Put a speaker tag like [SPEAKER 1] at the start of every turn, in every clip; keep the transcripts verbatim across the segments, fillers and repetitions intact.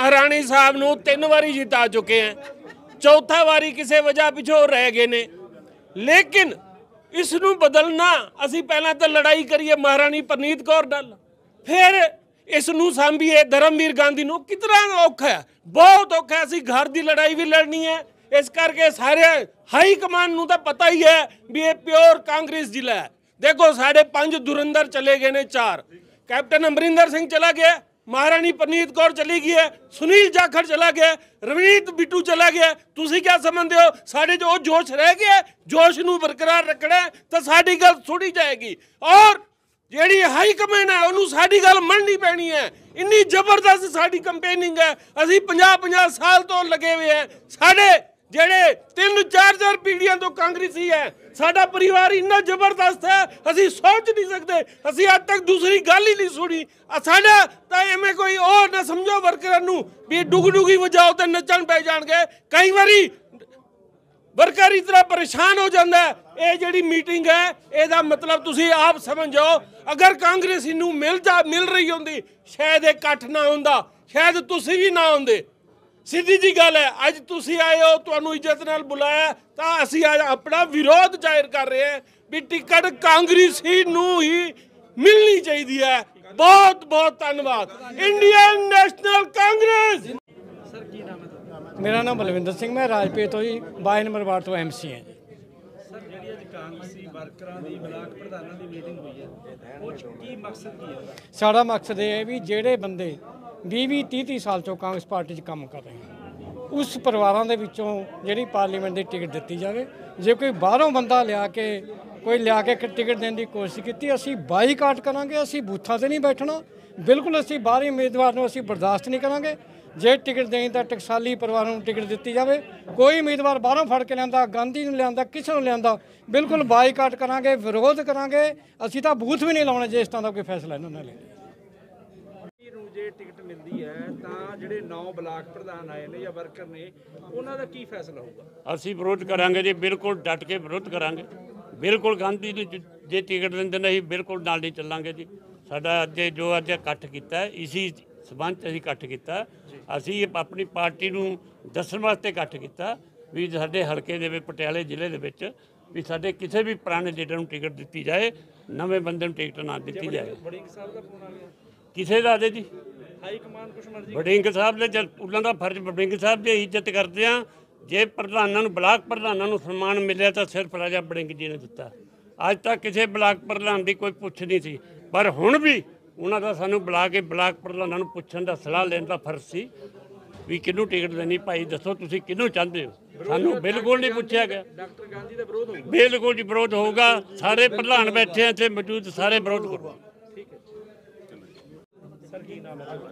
[SPEAKER 1] महाराणी साहब नूं तीन वारी जिता चुके हैं, चौथा वारी किसी वजह पिछों रह गए ने। लेकिन इस नूं बदलना, असी पहला तो लड़ाई करिए महाराणी परनीत कौर नाल, फिर इस नूं सांभीए धर्मवीर गांधी नूं। कितना औखा है, बहुत औखा है। असी घर की लड़ाई भी लड़नी है, इस करके सारे हाई कमान नूं तो पता ही है भी ये प्योर कांग्रेस जिला है। देखो साढ़े पांच धुरंधर चले गए ने, चार कैप्टन अमरिंदर सिंह चला गया, महाराणी परनीत कौर चली गई है, सुनील जाखड़ चला गया, रवनीत बिट्टू चला गया। तुसी क्या समझते हो साढ़े जो जोश रह गया, जोश नूं बरकरार रखना है तो साड़ी गल सुनी जाएगी। और ਜਿਹੜੀ हाई कमेन है उन्होंने साड़ी गल मननी पैनी है। इन्नी जबरदस्त साड़ी कंपेनिंग है, असी पंजाह पंजाह साल तो लगे हुए हैं। साढ़े जेड़े तीन चार चार पीढ़ियां तो कांग्रेसी है, साडा परिवार इन्ना जबरदस्त है असी सोच नहीं सकते। असी आज तक दूसरी गल ही नहीं सुनी। साडा तो एवें कोई और ना समझो वर्करां नूं भी डुग डुगी वजाओ तो नचण पै जाणगे। कई बारी वर्कर इतना परेशान हो जाता है। ये जिहड़ी मीटिंग है ਇਹਦਾ मतलब तुसी आप समझो, अगर कांग्रेस इनू मिल जा मिल रही होंदी शायद ये इकट्ठ ना होंदा, शायद तुसी भी ना होंदे। सीधी जी गल है, अज तुसी आए हो, तुहानू इज्जत नाल बुलाया तो असी अज अपना विरोध जाहिर कर रहे हैं भी टिकट कांग्रेसी नू ही मिलनी चाहिए है। बहुत बहुत धन्यवाद। Indian national Congress.
[SPEAKER 2] सर की नाम है?
[SPEAKER 3] मेरा नाम बलविंदर सिंह, मैं राजपे तो ही बाई नंबर वार्ड तो एम सी है।
[SPEAKER 2] सर जी अज कांग्रेसी वर्करां दी ब्लाक प्रधानां दी मीटिंग हुई है, ਉਹ 'ਚ ਕੀ मकसद की है?
[SPEAKER 3] साड़ा मकसद ये है भी ਜਿਹੜੇ ਬੰਦੇ ਵੀਹ ਵੀਹ ਤੀਹ ਤੀਹ ਸਾਲ ਤੋਂ ਕਾਂਗਰਸ ਪਾਰਟੀ 'ਚ ਕੰਮ ਕਰ ਰਹੇ ਹਨ, ਉਸ ਪਰਿਵਾਰਾਂ ਦੇ ਵਿੱਚੋਂ ਜਿਹੜੀ ਪਾਰਲੀਮੈਂਟ ਦੀ ਟਿਕਟ ਦਿੱਤੀ ਜਾਵੇ। ਜੇ ਕੋਈ ਬਾਹਰੋਂ ਬੰਦਾ ਲਿਆ ਕੇ ਕੋਈ ਲਿਆ ਕੇ ਟਿਕਟ ਦੇਣ ਦੀ ਕੋਸ਼ਿਸ਼ ਕੀਤੀ, ਅਸੀਂ ਬਾਈਕਾਟ ਕਰਾਂਗੇ। ਅਸੀਂ ਬੂਥਾਂ 'ਤੇ ਨਹੀਂ ਬੈਠਣਾ, ਬਿਲਕੁਲ ਅਸੀਂ ਬਾਹਰੀ ਉਮੀਦਵਾਰ ਨੂੰ ਅਸੀਂ ਬਰਦਾਸ਼ਤ ਨਹੀਂ ਕਰਾਂਗੇ। ਜੇ ਟਿਕਟ ਦੇਣੀ ਤਾਂ ਟਕਸਾਲੀ ਪਰਿਵਾਰ ਨੂੰ ਟਿਕਟ ਦਿੱਤੀ ਜਾਵੇ। ਕੋਈ ਉਮੀਦਵਾਰ ਬਾਹਰੋਂ ਫੜ ਕੇ ਲਿਆਂਦਾ, ਗਾਂਧੀ ਨੂੰ ਲਿਆਂਦਾ, ਕਿਸੇ ਨੂੰ ਲਿਆਂਦਾ, ਬਿਲਕੁਲ ਬਾਈਕਾਟ ਕਰਾਂਗੇ, ਵਿਰੋਧ ਕਰਾਂਗੇ। ਅਸੀਂ ਤਾਂ ਬੂਥ ਵੀ ਨਹੀਂ ਲਾਉਣੇ ਜੇ ਇਸ ਤਰ੍ਹਾਂ ਦਾ ਕੋਈ ਫੈਸਲਾ ਇਹਨਾਂ ਨੇ ਲਿਆ।
[SPEAKER 2] ਨੂੰ ਜੇ ਟਿਕਟ ਮਿਲਦੀ ਹੈ ਤਾਂ ਜਿਹੜੇ ਨੌ ਬਲਾਕ ਪ੍ਰਧਾਨ ਆਏ ਨੇ ਜਾਂ ਵਰਕਰ ਨੇ, ਉਹਨਾਂ ਦਾ ਕੀ ਫੈਸਲਾ ਹੋਊਗਾ?
[SPEAKER 1] ਅਸੀਂ ਵਿਰੋਧ ਕਰਾਂਗੇ ਜੀ, ਬਿਲਕੁਲ ਡਟ ਕੇ ਵਿਰੋਧ ਕਰਾਂਗੇ। ਬਿਲਕੁਲ ਗਾਂਧੀ ਨੂੰ ਜੇ ਟਿਕਟ ਦਿੰਦੇ ਨੇ ਅਸੀਂ ਬਿਲਕੁਲ ਨਾਲ ਨਹੀਂ ਚੱਲਾਂਗੇ ਜੀ। ਸਾਡਾ ਅੱਜ ਜੋ ਅੱਜ ਇਕੱਠ ਕੀਤਾ ਇਸੀ ਸਬੰਧ ਅਸੀਂ ਇਕੱਠ ਕੀਤਾ। ਅਸੀਂ ਆਪਣੀ ਪਾਰਟੀ ਨੂੰ ਦੱਸਣ ਵਾਸਤੇ ਇਕੱਠ ਕੀਤਾ ਵੀ ਸਾਡੇ ਹਲਕੇ ਦੇ ਵਿੱਚ ਪਟਿਆਲੇ ਜ਼ਿਲ੍ਹੇ ਦੇ ਵਿੱਚ ਵੀ ਸਾਡੇ ਕਿਸੇ ਵੀ ਪੁਰਾਣੇ ਲੀਡਰ ਨੂੰ ਟਿਕਟ ਦਿੱਤੀ ਜਾਏ, ਨਵੇਂ ਬੰਦੇ ਨੂੰ ਟਿਕਟ ਨਾ ਦਿੱਤੀ ਜਾਏ।
[SPEAKER 2] ਵੜਿੰਗ ਸਾਹਿਬ ਦਾ ਫੋਨ ਆ ਗਿਆ
[SPEAKER 1] ਕਿਸੇ ਦਾ ਦੇ ਜੀ
[SPEAKER 2] ਹਾਈ ਕਮਾਂਡ ਕੁਛ ਮਰਜ਼ੀ
[SPEAKER 1] ਵੜਿੰਗ ਸਾਹਿਬ ਦੇ ਜਦ ਉਹਨਾਂ ਦਾ ਫਰਜ਼, ਵੜਿੰਗ ਸਾਹਿਬ ਦੀ ਇੱਜ਼ਤ ਕਰਦੇ ਆ। ਜੇ ਪ੍ਰਧਾਨਾਂ ਨੂੰ ਬਲਾਕ ਪ੍ਰਧਾਨਾਂ ਨੂੰ ਸਨਮਾਨ ਮਿਲਿਆ ਤਾਂ ਸਿਰਫ ਰਾਜਾ ਵੜਿੰਗ ਜੀ ਨੇ ਦਿੱਤਾ। ਅੱਜ ਤੱਕ ਕਿਸੇ ਬਲਾਕ ਪ੍ਰਧਾਨ ਦੀ ਕੋਈ ਪੁੱਛ ਨਹੀਂ ਸੀ, ਪਰ ਹੁਣ ਵੀ ਉਹਨਾਂ ਦਾ ਸਾਨੂੰ ਬੁਲਾ ਕੇ ਬਲਾਕ ਪ੍ਰਧਾਨਾਂ ਨੂੰ ਪੁੱਛਣ ਦਾ ਸਲਾਹ ਲੈਣ ਦਾ ਫਰਜ਼ ਸੀ ਵੀ ਕਿਹਨੂੰ ਟਿਕਟ ਦੇਣੀ, ਭਾਈ ਦੱਸੋ ਤੁਸੀਂ ਕਿਹਨੂੰ ਚਾਹੁੰਦੇ ਹੋ। ਸਾਨੂੰ ਬਿਲਕੁਲ ਨਹੀਂ ਪੁੱਛਿਆ ਗਿਆ।
[SPEAKER 2] ਡਾਕਟਰ ਗਾਂਧੀ ਦਾ ਵਿਰੋਧ ਹੋਊਗਾ?
[SPEAKER 1] ਬਿਲਕੁਲ ਜੀ ਵਿਰੋਧ ਹੋਊਗਾ। ਸਾਰੇ ਪ੍ਰਧਾਨ ਬੈਠੇ ਇੱਥੇ ਮੌਜੂਦ, ਸਾਰੇ ਵਿਰੋਧ ਕਰੋ।
[SPEAKER 2] ਠੀਕ ਹੈ ਸਰ ਕੀ ਨਾਮ ਹੈ?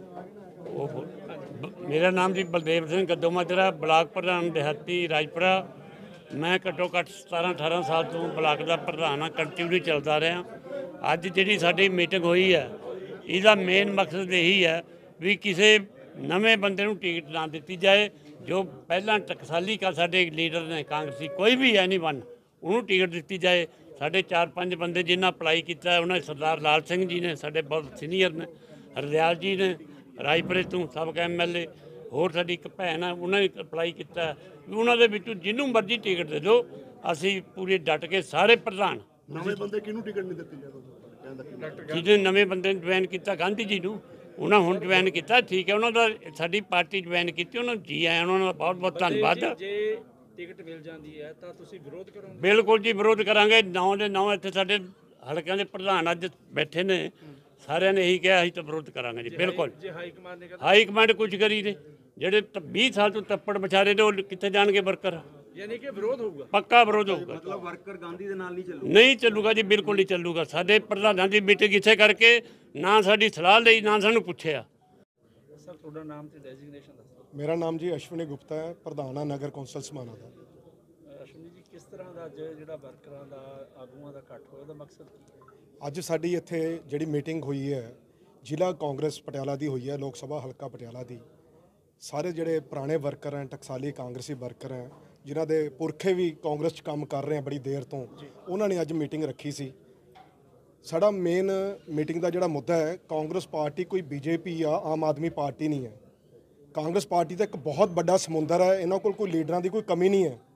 [SPEAKER 1] ਉਹ ਮੇਰਾ ਨਾਮ ਜੀ ਬਲਦੇਵ ਸਿੰਘ ਗੱਦੋ ਮਾਜਰਾ, ਬਲਾਕ ਪ੍ਰਧਾਨ ਦਿਹਾਤੀ ਰਾਜਪੁਰਾ। ਮੈਂ ਘੱਟੋ ਘੱਟ ਸਤਾਰਾਂ ਅਠਾਰਾਂ ਸਾਲ ਤੋਂ ਬਲਾਕ ਦਾ ਪ੍ਰਧਾਨ ਹਾਂ, ਕੰਟੀਨਿਊ ਚੱਲਦਾ ਰਿਹਾ। ਅੱਜ ਜਿਹੜੀ ਸਾਡੀ ਮੀਟਿੰਗ ਹੋਈ ਹੈ ਇਹਦਾ ਮੇਨ ਮਕਸਦ ਇਹੀ ਹੈ ਵੀ ਕਿਸੇ ਨਵੇਂ ਬੰਦੇ ਨੂੰ ਟਿਕਟ ਨਾ ਦਿੱਤੀ ਜਾਏ। ਜੋ ਪਹਿਲਾਂ ਟਕਸਾਲੀ ਕਾ ਸਾਡੇ ਲੀਡਰ ਨੇ ਕਾਂਗਰਸੀ ਕੋਈ ਵੀ ਹੈ ਨਹੀਂ ਬਣ, ਉਹਨੂੰ ਟਿਕਟ ਦਿੱਤੀ ਜਾਏ। ਸਾਡੇ ਚਾਰ ਪੰਜ ਬੰਦੇ ਜਿਨ੍ਹਾਂ ਅਪਲਾਈ ਕੀਤਾ ਉਹਨਾਂ ਸਰਦਾਰ ਲਾਲ ਸਿੰਘ ਜੀ ਨੇ, ਸਾਡੇ ਬਹੁਤ ਸੀਨੀਅਰ ਨੇ, ਹਰਦਿਆਲ ਜੀ ਨੇ ਰਾਜਪੁਰੇ ਤੋਂ ਸਾਬਕਾ ਐਮ ਐਲ ਏ, ਹੋਰ ਸਾਡੀ ਇੱਕ ਭੈਣ ਹੈ ਉਹਨਾਂ ਨੇ ਅਪਲਾਈ ਕੀਤਾ ਵੀ ਉਹਨਾਂ ਦੇ ਵਿੱਚੋਂ ਜਿਹਨੂੰ ਮਰਜ਼ੀ ਟਿਕਟ ਦੇ ਦਿਓ। ਅਸੀਂ ਪੂਰੇ ਡਟ ਕੇ ਸਾਰੇ ਪ੍ਰਧਾਨ
[SPEAKER 4] ਨਵੇਂ ਬੰਦੇ ਕਿਹਨੂੰ ਟਿਕਟ ਨਹੀਂ ਦਿੱਤੀ ਜਾਂਦੀ?
[SPEAKER 1] ਜਿਹਨੇ ਨਵੇਂ ਬੰਦੇ ਨੂੰ ਜੁਆਇਨ ਕੀਤਾ ਗਾਂਧੀ ਜੀ ਨੂੰ, ਉਹਨਾਂ ਹੁਣ ਜੁਆਇਨ ਕੀਤਾ, ਠੀਕ ਹੈ। ਉਹਨਾਂ ਦਾ ਸਾਡੀ ਪਾਰਟੀ ਜੁਆਇਨ ਕੀਤੀ, ਉਹਨਾਂ ਨੂੰ ਜੀ ਆਇਆਂ, ਉਹਨਾਂ ਦਾ ਬਹੁਤ ਬਹੁਤ ਧੰਨਵਾਦ।
[SPEAKER 2] ਜੇ ਟਿਕਟ ਮਿਲ ਜਾਂਦੀ ਹੈ ਤਾਂ ਤੁਸੀਂ ਵਿਰੋਧ ਕਰੋਗੇ?
[SPEAKER 1] ਬਿਲਕੁਲ ਜੀ ਵਿਰੋਧ ਕਰਾਂਗੇ। ਨੌ ਦੇ ਨੌ ਇੱਥੇ ਸਾਡੇ ਹਲਕਿਆਂ ਦੇ ਪ੍ਰਧਾਨ ਅੱਜ ਬੈਠੇ ਨੇ, ਸਾਰਿਆਂ ਨੇ ਇਹੀ ਕਿਹਾ ਅਸੀਂ ਤਾਂ ਵਿਰੋਧ ਕਰਾਂਗੇ ਜੀ। ਬਿਲਕੁਲ
[SPEAKER 2] ਜੇ ਹਾਈ ਕਮਾਂਡ ਨੇ
[SPEAKER 1] ਹਾਈ ਕਮਾਂਡ ਕੁਝ ਕਰੀ ਨੇ, ਜਿਹੜੇ ਵੀਹ ਸਾਲ ਤੋਂ ਤੱਪੜ ਵਿਚਾਰੇ ਨੇ ਉਹ ਕਿੱਥੇ ਜਾਣਗੇ ਵਰਕਰ?
[SPEAKER 2] ਯਾਨੀ ਕਿ ਵਿਰੋਧ ਹੋਊਗਾ?
[SPEAKER 1] ਪੱਕਾ ਵਿਰੋਧ ਹੋਊਗਾ।
[SPEAKER 5] ਮਤਲਬ ਵਰਕਰ ਗਾਂਧੀ ਦੇ ਨਾਲ ਨਹੀਂ ਚੱਲੂਗਾ?
[SPEAKER 1] ਨਹੀਂ ਚੱਲੂਗਾ ਜੀ, ਬਿਲਕੁਲ ਨਹੀਂ ਚੱਲੂਗਾ। ਸਾਡੇ ਪ੍ਰਧਾਨਾਂ ਦੀ ਮੀਟਿੰਗ ਇੱਥੇ ਕਰਕੇ ਨਾ ਸਾਡੀ ਸਲਾਹ ਲਈ, ਨਾ ਸਾਨੂੰ ਪੁੱਛਿਆ।
[SPEAKER 2] ਸਰ ਤੁਹਾਡਾ ਨਾਮ ਤੇ ਡੈਜ਼ਿਗਨੇਸ਼ਨ ਦੱਸੋ।
[SPEAKER 4] ਮੇਰਾ ਨਾਮ ਜੀ ਅਸ਼ਵਨੀ ਗੁਪਤਾ ਹੈ, ਪ੍ਰਧਾਨ ਆ ਨਗਰ ਕੌਂਸਲ ਸਮਾਣਾ ਦਾ।
[SPEAKER 2] ਅਸ਼ਵਨੀ ਜੀ ਕਿਸ ਤਰ੍ਹਾਂ ਦਾ ਅੱਜ ਜਿਹੜਾ ਵਰਕਰਾਂ ਦਾ ਆਗੂਆਂ ਦਾ ਇਕੱਠ ਹੋਇਆ, ਉਹਦਾ ਮਕਸਦ ਕੀ ਹੈ?
[SPEAKER 4] ਅੱਜ ਸਾਡੀ ਇੱਥੇ ਜਿਹੜੀ ਮੀਟਿੰਗ ਹੋਈ ਹੈ ਜ਼ਿਲ੍ਹਾ ਕਾਂਗਰਸ ਪਟਿਆਲਾ ਦੀ ਹੋਈ ਹੈ, ਲੋਕ ਸਭਾ ਹਲਕਾ ਪਟਿਆਲਾ ਦੀ। ਸਾਰੇ ਜਿਹੜੇ ਪੁਰਾਣੇ ਵਰਕਰ ਹੈ, ਟਕਸਾਲੀ ਕਾਂਗਰਸੀ ਵਰਕਰ ਹੈ, ਜਿਨ੍ਹਾਂ ਦੇ ਪੁਰਖੇ ਵੀ ਕਾਂਗਰਸ 'ਚ ਕੰਮ ਕਰ ਰਹੇ ਆ ਬੜੀ ਦੇਰ ਤੋਂ, ਉਹਨਾਂ ਨੇ ਅੱਜ ਮੀਟਿੰਗ ਰੱਖੀ ਸੀ। ਸਾਡਾ ਮੇਨ ਮੀਟਿੰਗ ਦਾ ਜਿਹੜਾ ਮੁੱਦਾ ਹੈ, ਕਾਂਗਰਸ ਪਾਰਟੀ ਕੋਈ ਬੀਜੇਪੀ ਜਾਂ ਆਮ ਆਦਮੀ ਪਾਰਟੀ ਨਹੀਂ ਹੈ। ਕਾਂਗਰਸ ਪਾਰਟੀ ਦਾ ਇੱਕ ਬਹੁਤ ਵੱਡਾ ਸਮੁੰਦਰ ਹੈ, ਇਹਨਾਂ ਕੋਲ ਕੋਈ ਲੀਡਰਾਂ ਦੀ ਕੋਈ ਕਮੀ ਨਹੀਂ ਹੈ।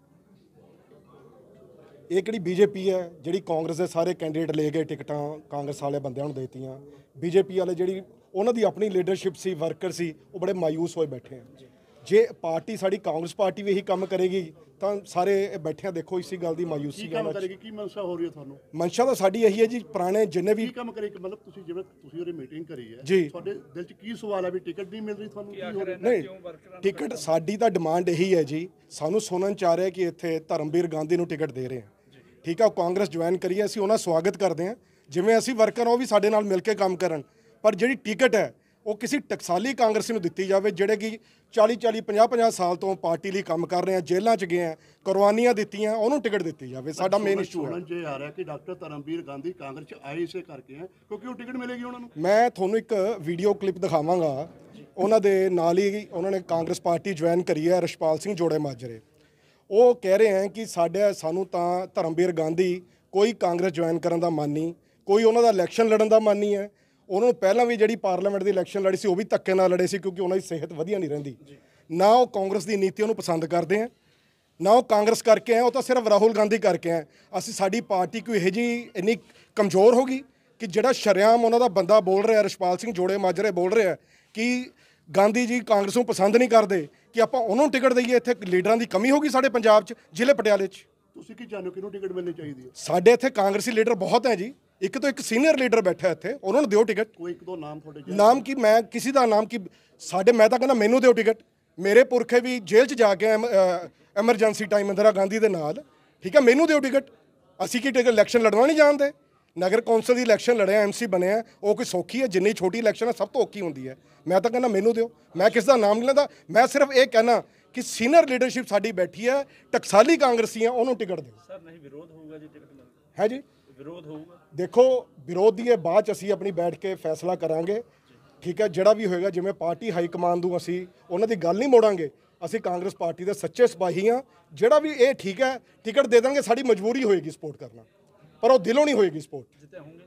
[SPEAKER 4] ਇਹ ਕਿਹੜੀ ਬੀਜੇਪੀ ਹੈ ਜਿਹੜੀ ਕਾਂਗਰਸ ਦੇ ਸਾਰੇ ਕੈਂਡੀਡੇਟ ਲੈ ਗਏ, ਟਿਕਟਾਂ ਕਾਂਗਰਸ ਵਾਲੇ ਬੰਦਿਆਂ ਨੂੰ ਦੇਤੀਆਂ। ਬੀਜੇਪੀ ਵਾਲੇ ਜਿਹੜੀ ਉਹਨਾਂ ਦੀ ਆਪਣੀ ਲੀਡਰਸ਼ਿਪ ਸੀ, ਵਰਕਰ ਸੀ, ਉਹ ਬੜੇ ਮਾਯੂਸ ਹੋਏ ਬੈਠੇ ਆ। ਜੇ ਪਾਰਟੀ ਸਾਡੀ ਕਾਂਗਰਸ ਪਾਰਟੀ ਵੀ ਇਹੀ ਕੰਮ ਕਰੇਗੀ ਤਾਂ ਸਾਰੇ ਬੈਠੇ ਆ, ਦੇਖੋ ਇਸੇ ਗੱਲ ਦੀ ਮਾਯੂਸੀ
[SPEAKER 6] ਕੀ ਕੰਮ ਕਰੇਗੀ, ਕੀ ਮਨਸ਼ਾ ਹੋ ਰਹੀ ਹੈ ਤੁਹਾਨੂੰ?
[SPEAKER 4] ਮਨਸ਼ਾ ਤਾਂ ਸਾਡੀ ਇਹੀ ਹੈ ਜੀ, ਪੁਰਾਣੇ ਜਿੰਨੇ ਵੀ
[SPEAKER 6] ਕੀ ਕੰਮ ਕਰੇਗੀ, ਮਤਲਬ ਤੁਸੀਂ ਜਿਵੇਂ ਤੁਸੀਂ ਉਹਦੀ ਮੀਟਿੰਗ ਕਰੀ ਹੈ,
[SPEAKER 4] ਜੀ।
[SPEAKER 6] ਤੁਹਾਡੇ ਦਿਲ 'ਚ ਕੀ ਸਵਾਲ ਹੈ ਵੀ ਟਿਕਟ ਨਹੀਂ ਮਿਲ ਰਹੀ ਤੁਹਾਨੂੰ? ਕੀ ਹੋ ਰਿਹਾ?
[SPEAKER 4] ਨਹੀਂ, ਟਿਕਟ ਸਾਡੀ ਤਾਂ ਡਿਮਾਂਡ ਇਹੀ ਹੈ ਜੀ। ਸਾਨੂੰ ਸੁਣਨ ਚ ਆ ਰਿਹਾ ਕਿ ਇੱਥੇ ਧਰਮਵੀਰ ਗਾਂਧੀ ਨੂੰ ਟਿਕਟ ਦੇ ਰਹੇ ਆ, ਠੀਕ ਆ। ਕਾਂਗਰਸ ਜੁਆਇਨ ਕਰੀਏ, ਅਸੀਂ ਉਹਨਾਂ ਸਵਾਗਤ ਕਰਦੇ ਹਾਂ। ਜਿਵੇਂ ਅਸੀਂ ਵਰਕਰ ਉਹ ਵੀ ਸਾਡੇ ਨਾਲ ਮਿਲ ਕੇ ਕੰਮ ਕਰਨ, ਪਰ ਜਿਹੜੀ ਟਿਕਟ ਹੈ ਉਹ ਕਿਸੇ ਟਕਸਾਲੀ ਕਾਂਗਰਸੀ ਨੂੰ ਦਿੱਤੀ ਜਾਵੇ ਜਿਹੜੇ ਕਿ ਚਾਲੀ ਚਾਲੀ ਪੰਜਾਹ ਪੰਜਾਹ ਸਾਲ ਤੋਂ ਪਾਰਟੀ ਲਈ ਕੰਮ ਕਰ ਰਹੇ ਆ, ਜੇਲ੍ਹਾਂ 'ਚ ਗਏ ਆ, ਕੁਰਬਾਨੀਆਂ ਦਿੱਤੀਆਂ, ਉਹਨੂੰ ਟਿਕਟ ਦਿੱਤੀ ਜਾਵੇ। ਸਾਡਾ ਮੇਨ ਇਸ਼ੂ ਹੈ।
[SPEAKER 6] ਸੁਣਨ 'ਚ ਆ ਰਿਹਾ ਕਿ ਡਾਕਟਰ ਧਰਮਵੀਰ ਗਾਂਧੀ ਕਾਂਗਰਸ 'ਚ ਆਏ ਇਸੇ ਕਰਕੇ ਹੈ ਕਿਉਂਕਿ ਉਹ ਟਿਕਟ ਮਿਲੇਗੀ ਉਹਨਾਂ ਨੂੰ।
[SPEAKER 4] ਮੈਂ ਤੁਹਾਨੂੰ ਇੱਕ ਵੀਡੀਓ ਕਲਿੱਪ ਦਿਖਾਵਾਂਗਾ, ਉਹਨਾਂ ਦੇ ਨਾਲ ਹੀ ਉਹਨਾਂ ਨੇ ਕਾਂਗਰਸ ਪਾਰਟੀ ਜੁਆਇਨ ਕਰੀ ਹੈ, ਰਸ਼ਪਾਲ ਸਿੰਘ ਜੋੜੇ ਮਾਜਰੇ। ਉਹ ਕਹਿ ਰਹੇ ਹਨ ਕਿ ਸਾਡੇ ਸਾਨੂੰ ਤਾਂ ਧਰਮਵੀਰ ਗਾਂਧੀ ਕੋਈ ਕਾਂਗਰਸ ਜੁਆਇਨ ਕਰਨ ਦਾ ਮਨ ਨਹੀਂ, ਕੋਈ ਉਹਨਾਂ ਦਾ ਇਲੈਕਸ਼ਨ ਲੜਨ ਦਾ ਮਨ ਨਹੀਂ ਹੈ। ਉਹਨਾਂ ਨੂੰ ਪਹਿਲਾਂ ਵੀ ਜਿਹੜੀ ਪਾਰਲੀਮੈਂਟ ਦੀ ਇਲੈਕਸ਼ਨ ਲੜੀ ਸੀ ਉਹ ਵੀ ਧੱਕੇ ਨਾਲ ਲੜੇ ਸੀ, ਕਿਉਂਕਿ ਉਹਨਾਂ ਦੀ ਸਿਹਤ ਵਧੀਆ ਨਹੀਂ ਰਹਿੰਦੀ। ਨਾ ਉਹ ਕਾਂਗਰਸ ਦੀ ਨੀਤੀਆਂ ਨੂੰ ਪਸੰਦ ਕਰਦੇ ਆ, ਨਾ ਉਹ ਕਾਂਗਰਸ ਕਰਕੇ ਆ, ਉਹ ਤਾਂ ਸਿਰਫ ਰਾਹੁਲ ਗਾਂਧੀ ਕਰਕੇ ਆ। ਅਸੀਂ ਸਾਡੀ ਪਾਰਟੀ ਕੋਈ ਇਹੋ ਜਿਹੀ ਇੰਨੀ ਕਮਜ਼ੋਰ ਹੋ ਗਈ ਕਿ ਜਿਹੜਾ ਸ਼ਰੇਆਮ ਉਹਨਾਂ ਦਾ ਬੰਦਾ ਬੋਲ ਰਿਹਾ, ਰਸ਼ਪਾਲ ਸਿੰਘ ਜੋੜੇ ਮਾਜਰੇ ਬੋਲ ਰਿਹਾ ਕਿ ਗਾਂਧੀ ਜੀ ਕਾਂਗਰਸ ਨੂੰ ਪਸੰਦ ਨਹੀਂ ਕਰਦੇ, ਕਿ ਆਪਾਂ ਉਹਨੂੰ ਟਿਕਟ ਦਈਏ। ਇੱਥੇ ਲੀਡਰਾਂ ਦੀ ਕਮੀ ਹੋ ਗਈ ਸਾਡੇ ਪੰਜਾਬ 'ਚ, ਜ਼ਿਲ੍ਹੇ ਪਟਿਆਲੇ 'ਚ।
[SPEAKER 6] ਤੁਸੀਂ ਕੀ ਚਾਹੁੰਦੇ ਹੋ, ਕਿਹਨੂੰ ਟਿਕਟ ਮਿਲਣੀ ਚਾਹੀਦੀ ਹੈ?
[SPEAKER 4] ਸਾਡੇ ਇੱਥੇ ਕਾਂਗਰਸੀ ਲੀਡਰ ਬਹੁਤ ਹੈ ਜੀ, ਇੱਕ ਤੋਂ ਇੱਕ ਸੀਨੀਅਰ ਲੀਡਰ ਬੈਠਾ ਇੱਥੇ, ਉਹਨਾਂ ਨੂੰ ਦਿਓ ਟਿਕਟ।
[SPEAKER 6] ਕੋਈ ਇੱਕ ਦੋ ਨਾਮ ਤੁਹਾਡੇ?
[SPEAKER 4] ਨਾਮ ਕੀ, ਮੈਂ ਕਿਸੇ ਦਾ ਨਾਮ ਕੀ, ਸਾਡੇ ਮੈਂ ਤਾਂ ਕਹਿੰਦਾ ਮੈਨੂੰ ਦਿਓ ਟਿਕਟ। ਮੇਰੇ ਪੁਰਖੇ ਵੀ ਜੇਲ੍ਹ 'ਚ ਜਾ ਕੇ ਐਮਰਜੈਂਸੀ ਟਾਈਮ ਇੰਦਰਾ ਗਾਂਧੀ ਦੇ ਨਾਲ, ਠੀਕ ਹੈ, ਮੈਨੂੰ ਦਿਓ ਟਿਕਟ। ਅਸੀਂ ਕੀ ਟਿਕਟ ਇਲੈਕਸ਼ਨ ਲੜਨਾ ਨਹੀਂ ਜਾਣਦੇ? ਨਗਰ ਕੌਂਸਲ ਦੀ ਇਲੈਕਸ਼ਨ ਲੜਿਆ, ਐਮਸੀ ਬਣਿਆ, ਉਹ ਕੋਈ ਸੌਖੀ ਹੈ? ਜਿੰਨੀ ਛੋਟੀ ਇਲੈਕਸ਼ਨ ਹੈ ਸਭ ਤੋਂ ਔਖੀ ਹੁੰਦੀ ਹੈ। ਮੈਂ ਤਾਂ ਕਹਿੰਦਾ ਮੈਨੂੰ ਦਿਓ, ਮੈਂ ਕਿਸ ਦਾ ਨਾਮ ਨਹੀਂ ਲੈਂਦਾ। ਮੈਂ ਸਿਰਫ ਇਹ ਕਹਿਣਾ ਕਿ ਸੀਨੀਅਰ ਲੀਡਰਸ਼ਿਪ ਸਾਡੀ ਬੈਠੀ ਹੈ, ਟਕਸਾਲੀ ਕਾਂਗਰਸੀਆਂ, ਉਹਨੂੰ ਟਿਕਟ ਦਿਓ।
[SPEAKER 2] ਸਰ ਨਹੀਂ ਵਿਰੋਧ ਹੋਊਗਾ ਜੀ ਟਿਕਟ ਮਿਲਣ
[SPEAKER 4] ਹੈ ਜੀ,
[SPEAKER 2] ਵਿਰੋਧ ਹੋਊਗਾ?
[SPEAKER 4] ਦੇਖੋ ਵਿਰੋਧ ਦੀ ਇਹ ਬਾਅਦ 'ਚ ਅਸੀਂ ਆਪਣੀ ਬੈਠ ਕੇ ਫੈਸਲਾ ਕਰਾਂਗੇ, ਠੀਕ ਹੈ। ਜਿਹੜਾ ਵੀ ਹੋਏਗਾ, ਜਿਵੇਂ ਪਾਰਟੀ ਹਾਈ ਕਮਾਂਡ ਨੂੰ ਅਸੀਂ ਉਹਨਾਂ ਦੀ ਗੱਲ ਨਹੀਂ ਮੋੜਾਂਗੇ। ਅਸੀਂ ਕਾਂਗਰਸ ਪਾਰਟੀ ਦੇ ਸੱਚੇ ਸਿਪਾਹੀ ਹਾਂ। ਜਿਹੜਾ ਵੀ ਇਹ ਠੀਕ ਹੈ ਟਿਕਟ ਦੇ ਦਾਂਗੇ, ਸਾਡੀ ਮਜਬੂਰੀ ਹੋਏਗੀ ਸਪੋਰਟ ਕਰਨਾ, ਪਰ ਉਹ ਦਿਲੋਂ ਨਹੀਂ ਹੋਏਗੀ ਸਪੋਰਟ।
[SPEAKER 2] ਜਿੱਤੇ ਹੋਣਗੇ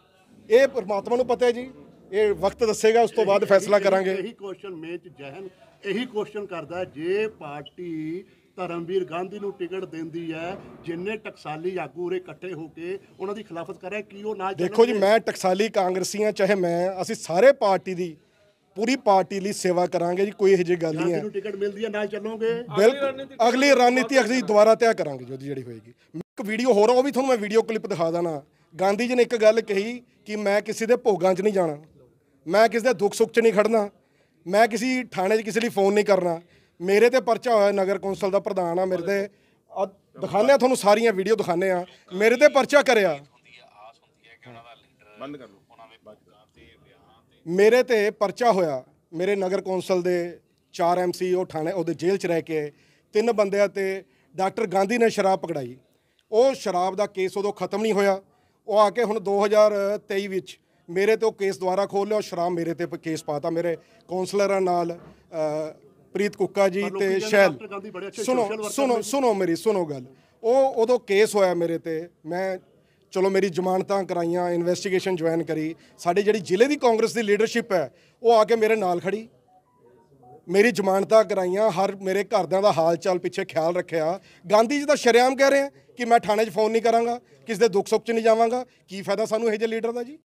[SPEAKER 4] ਇਹ ਪਰਮਾਤਮਾ ਨੂੰ ਪਤਾ ਹੈ ਜੀ, ਇਹ ਵਕਤ ਦੱਸੇਗਾ, ਉਸ ਤੋਂ ਬਾਅਦ ਫੈਸਲਾ ਕਰਾਂਗੇ।
[SPEAKER 6] ਇਹੀ ਕੁਐਸਚਨ ਮੇਂ ਚ ਜਹਨ ਇਹੀ ਕੁਐਸਚਨ ਕਰਦਾ ਹੈ, ਜੇ ਪਾਰਟੀ ਧਰਮਵੀਰ ਗਾਂਧੀ ਨੂੰ ਟਿਕਟ ਦਿੰਦੀ ਹੈ, ਜਿੰਨੇ ਟਕਸਾਲੀ ਆਗੂ ਉਰੇ ਇਕੱਠੇ ਹੋ ਕੇ ਉਹਨਾਂ ਦੀ ਖਿਲਾਫਤ ਕਰ ਰਹੇ, ਕੀ ਉਹ ਨਾਲ
[SPEAKER 4] ਦੇਖੋ ਜੀ, ਮੈਂ ਟਕਸਾਲੀ ਕਾਂਗਰਸੀਆਂ ਚਾਹੇ ਮੈਂ, ਅਸੀਂ ਸਾਰੇ ਪਾਰਟੀ ਦੀ ਪੂਰੀ ਪਾਰਟੀ ਲਈ ਸੇਵਾ ਕਰਾਂਗੇ ਜੀ, ਕੋਈ ਇਹੋ ਜਿਹੀ ਗੱਲ ਨਹੀਂ ਹੈ।
[SPEAKER 6] ਟਿਕਟ ਮਿਲਦੀ ਹੈ ਨਾਲ ਚੱਲੋਗੇ?
[SPEAKER 4] ਬਿਲਕੁਲ, ਅਗਲੀ ਰਣਨੀਤੀ ਅਗਲੀ ਦੁਬਾਰਾ ਤੈਅ ਕਰਾਂਗੇ ਜੋ ਜਿਹੜੀ ਹੋਏਗੀ। ਇੱਕ ਵੀਡੀਓ ਹੋਰ ਆ, ਉਹ ਵੀ ਤੁਹਾਨੂੰ ਮੈਂ ਵੀਡੀਓ ਕਲਿੱਪ ਦਿਖਾ ਦੇਣਾ। ਗਾਂਧੀ ਜੀ ਨੇ ਇੱਕ ਗੱਲ ਕਹੀ ਕਿ ਮੈਂ ਕਿਸੇ ਦੇ ਭੋਗਾਂ 'ਚ ਨਹੀਂ ਜਾਣਾ, ਮੈਂ ਕਿਸੇ ਦੇ ਦੁੱਖ ਸੁੱਖ 'ਚ ਨਹੀਂ ਖੜਨਾ, ਮੈਂ ਕਿਸੇ ਥਾਣੇ 'ਚ ਕਿਸੇ ਲਈ ਫੋਨ ਨਹੀਂ ਕਰਨਾ। ਮੇਰੇ ਤੇ ਪਰਚਾ ਹੋਇਆ, ਨਗਰ ਕੌਂਸਲ ਦਾ ਪ੍ਰਧਾਨ ਆ, ਮੇਰੇ ਤੇ ਦਿਖਾਉਂਦੇ ਆ ਤੁਹਾਨੂੰ ਸਾਰੀਆਂ ਵੀਡੀਓ ਦਿਖਾਉਂਦੇ ਆ, ਮੇਰੇ ਤੇ ਪਰਚਾ ਕਰਿਆ,
[SPEAKER 7] ਬੰਦ ਕਰ ਲਓ।
[SPEAKER 4] ਮੇਰੇ ਤੇ ਪਰਚਾ ਹੋਇਆ। ਮੇਰੇ ਨਗਰ ਕੌਂਸਲ ਦੇ ਚਾਰ ਐਮਸੀ ਉਹ ਥਾਣੇ ਉਹਦੇ ਜੇਲ੍ਹ 'ਚ ਰਹਿ ਕੇ, ਤਿੰਨ ਬੰਦਿਆਂ ਤੇ ਡਾਕਟਰ ਗਾਂਧੀ ਨੇ ਸ਼ਰਾਬ ਪਕੜਾਈ। ਉਹ ਸ਼ਰਾਬ ਦਾ ਕੇਸ ਉਦੋਂ ਖਤਮ ਨਹੀਂ ਹੋਇਆ। ਉਹ ਆ ਕੇ ਹੁਣ ਦੋ ਹਜ਼ਾਰ ਤੇਈ ਵਿੱਚ ਮੇਰੇ ਤੇ ਉਹ ਕੇਸ ਦੁਬਾਰਾ ਖੋਲ੍ਹ ਲਿਆ। ਉਹ ਸ਼ਰਾਬ ਮੇਰੇ ਤੇ ਕੇਸ ਪਾਤਾ, ਮੇਰੇ ਕੌਂਸਲਰਾਂ ਨਾਲ, ਪ੍ਰੀਤ ਕੁੱਕਾ ਜੀ ਤੇ ਸ਼ੈਲ। ਸੁਣੋ ਸੁਣੋ ਸੁਣੋ ਮੇਰੀ ਸੁਣੋ ਗੱਲ। ਉਹ ਉਦੋਂ ਕੇਸ ਹੋਇਆ ਮੇਰੇ ਤੇ, ਮੈਂ ਚਲੋ ਮੇਰੀ ਜ਼ਮਾਨਤਾਂ ਕਰਾਈਆਂ, ਇਨਵੈਸਟੀਗੇਸ਼ਨ ਜੁਆਇਨ ਕਰੀ। ਸਾਡੀ ਜਿਹੜੀ ਜ਼ਿਲ੍ਹੇ ਦੀ ਕਾਂਗਰਸ ਦੀ ਲੀਡਰਸ਼ਿਪ ਹੈ ਉਹ ਆ ਕੇ ਮੇਰੇ ਨਾਲ ਖੜੀ, ਮੇਰੀ ਜ਼ਮਾਨਤਾਂ ਕਰਾਈਆਂ, ਹਰ ਮੇਰੇ ਘਰਦਿਆਂ ਦਾ ਹਾਲ ਚਾਲ ਪਿੱਛੇ ਖਿਆਲ ਰੱਖਿਆ। ਗਾਂਧੀ ਜੀ ਤਾਂ ਸ਼ਰੇਆਮ ਕਹਿ ਰਹੇ ਆ ਕਿ ਮੈਂ ਥਾਣੇ 'ਚ ਫੋਨ ਨਹੀਂ ਕਰਾਂਗਾ, ਕਿਸੇ ਦੇ ਦੁੱਖ ਸੁੱਖ 'ਚ ਨਹੀਂ ਜਾਵਾਂਗਾ। ਕੀ ਫਾਇਦਾ ਸਾਨੂੰ ਇਹੋ ਜਿਹੇ ਲੀਡਰ ਦਾ ਜੀ?